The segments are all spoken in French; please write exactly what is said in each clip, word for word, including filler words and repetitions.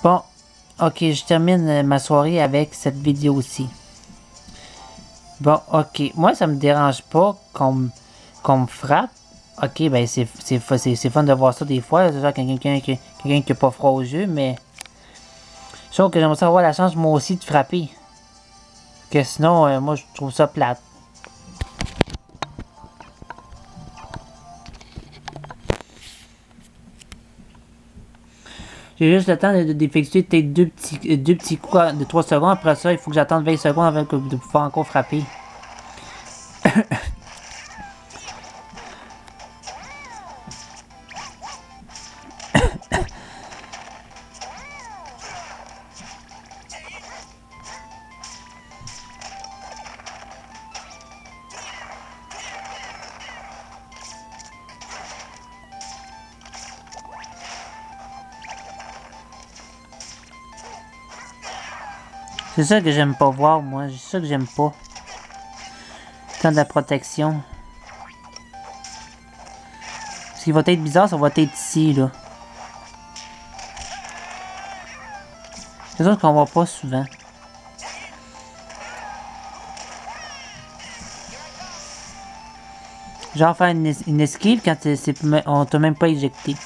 Bon, ok, je termine ma soirée avec cette vidéo-ci. Bon, ok, moi ça me dérange pas qu'on qu'on me frappe. Ok, ben c'est fun de voir ça des fois, c'est genre quelqu'un qui quelqu'un qui a pas froid aux yeux, mais je trouve que j'aimerais ça avoir la chance moi aussi de frapper. Que sinon, euh, moi je trouve ça plate. J'ai juste le temps d'effectuer peut-être deux petits, deux petits coups de trois secondes. Après ça, il faut que j'attende vingt secondes avant de pouvoir encore frapper. C'est ça que j'aime pas voir, moi. C'est ça que j'aime pas. Tant de la protection. Ce qui va être bizarre, ça va être ici, là. C'est ça qu'on voit pas souvent. Genre faire une, es une esquive quand c'est on t'a même pas éjecté.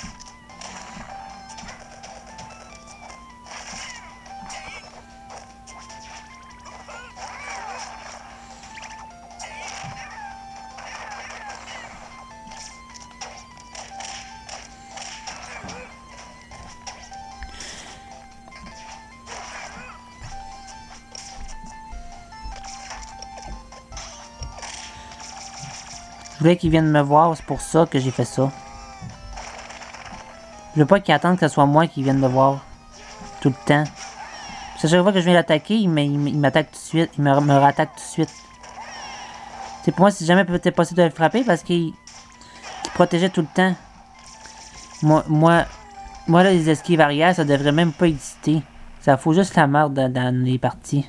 Je voulais qu'ils viennent me voir, c'est pour ça que j'ai fait ça. Je veux pas qu'ils attendent que ce soit moi qui vienne me voir. Tout le temps. Parce que chaque fois que je viens l'attaquer, il m'attaque tout de suite. Il me, me rattaque tout de suite. C'est pour moi, si jamais peut-être possible de le frapper parce qu'il protégeait tout le temps. Moi, moi, moi là, les esquives arrière, ça devrait même pas exister. Ça fout juste la merde dans, dans les parties.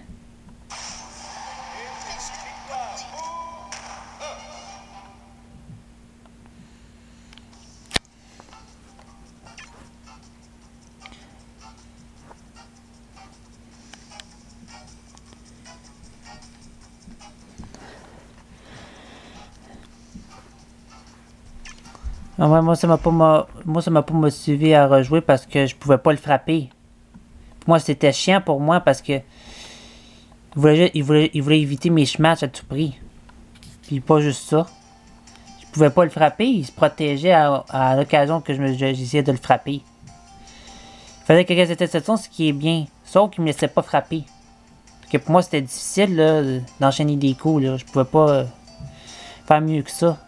Ah ouais, moi ça m'a pas moi ça m'a pas motivé à rejouer parce que je pouvais pas le frapper. Pour moi c'était chiant pour moi parce que il voulait, il voulait, il voulait éviter mes smash à tout prix. Puis pas juste ça. Je pouvais pas le frapper, il se protégeait à, à l'occasion que je j'essayais de le frapper. Il fallait que quelqu'un cette façon, ce qui est bien. Sauf qu'il me laissait pas frapper. Parce que pour moi c'était difficile d'enchaîner des coups. Là. Je pouvais pas euh, faire mieux que ça.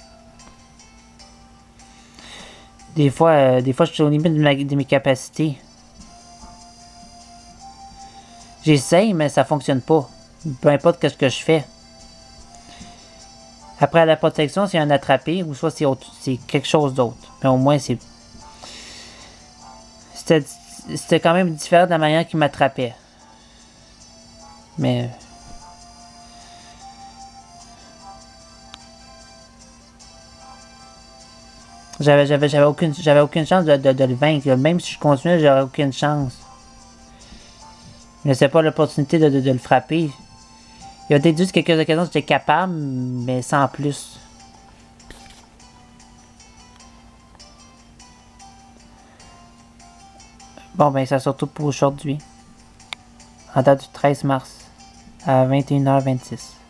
Des fois, euh, des fois, je suis aux limites de, ma, de mes capacités. J'essaye, mais ça fonctionne pas. Peu importe ce que je fais. Après la protection, c'est un attrapé, ou soit c'est quelque chose d'autre. Mais au moins, c'est... C'était quand même différent de la manière qu'il m'attrapait. Mais... J'avais j'avais j'avais aucune j'avais aucune chance de, de, de le vaincre. Même si je continuais, j'aurais aucune chance. Je ne laissais pas l'opportunité de, de, de le frapper. Il y a peut-être juste quelques occasions où j'étais capable, mais sans plus. Bon ben ça sort tout pour aujourd'hui. En date du treize mars à vingt et une heures vingt-six.